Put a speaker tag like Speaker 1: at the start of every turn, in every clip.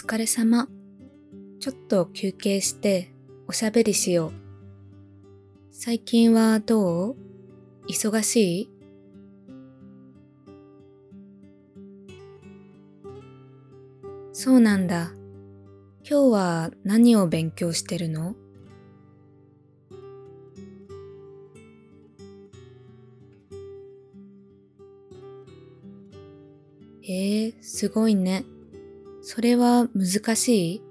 Speaker 1: 疲れ様。ちょっと休憩しておしゃべりしよう。最近はどう？忙しい？そうなんだ。今日は何を勉強してるの？すごいね。それは難しい？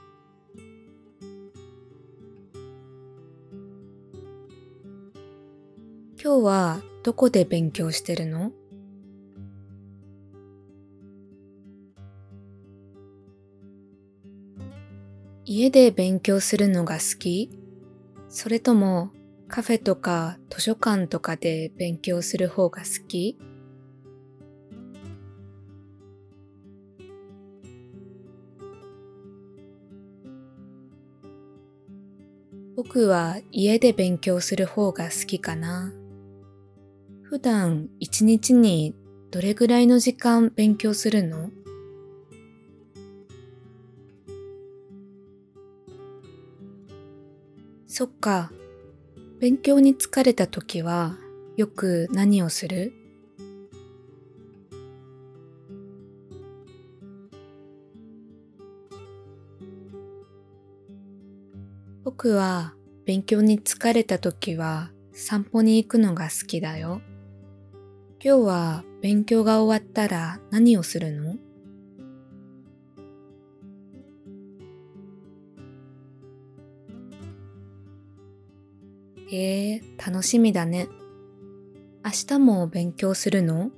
Speaker 1: 今日はどこで勉強してるの？家で勉強するのが好き？それともカフェとか図書館とかで勉強する方が好き？僕は家で勉強する方が好きかな。普段一日にどれぐらいの時間勉強するの？そっか。勉強に疲れた時はよく何をする？僕は勉強に疲れた時は散歩に行くのが好きだよ。今日は勉強が終わったら何をするの？楽しみだね。明日も勉強するの？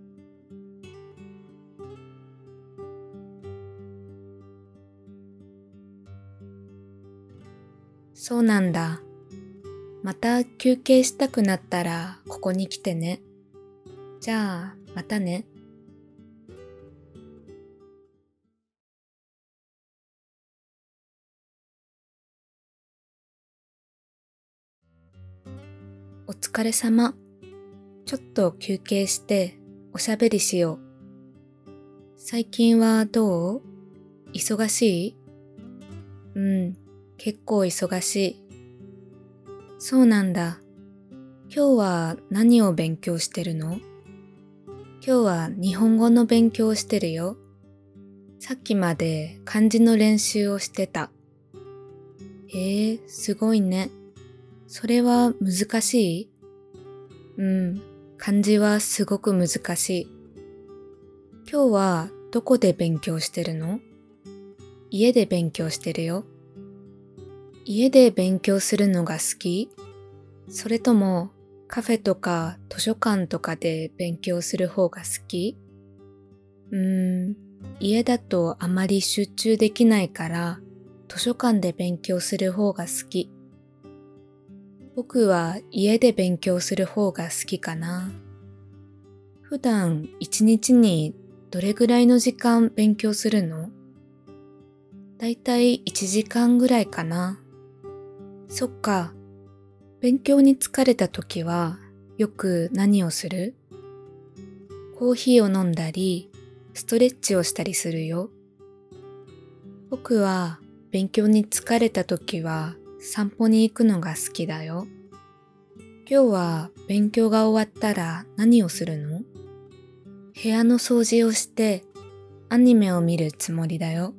Speaker 1: そうなんだ。また休憩したくなったらここに来てね。じゃあ、またね。お疲れ様。ちょっと休憩しておしゃべりしよう。最近はどう？忙しい？うん、結構忙しい。そうなんだ。今日は何を勉強してるの？今日は日本語の勉強をしてるよ。さっきまで漢字の練習をしてた。すごいね。それは難しい？うん、漢字はすごく難しい。今日はどこで勉強してるの？家で勉強してるよ。家で勉強するのが好き？それともカフェとか図書館とかで勉強する方が好き？家だとあまり集中できないから図書館で勉強する方が好き。僕は家で勉強する方が好きかな。普段一日にどれぐらいの時間勉強するの？だいたい1時間ぐらいかな。そっか。勉強に疲れた時はよく何をする？コーヒーを飲んだり、ストレッチをしたりするよ。僕は勉強に疲れた時は散歩に行くのが好きだよ。今日は勉強が終わったら何をするの？部屋の掃除をしてアニメを見るつもりだよ。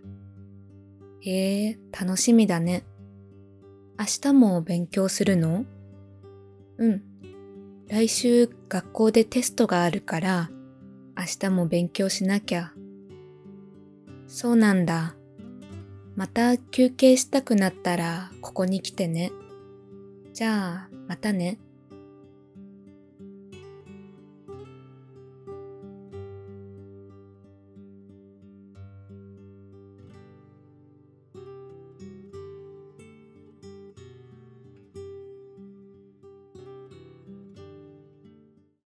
Speaker 1: 楽しみだね。明日も勉強するの？うん。来週学校でテストがあるから明日も勉強しなきゃ。そうなんだ。また休憩したくなったらここに来てね。じゃあ、またね。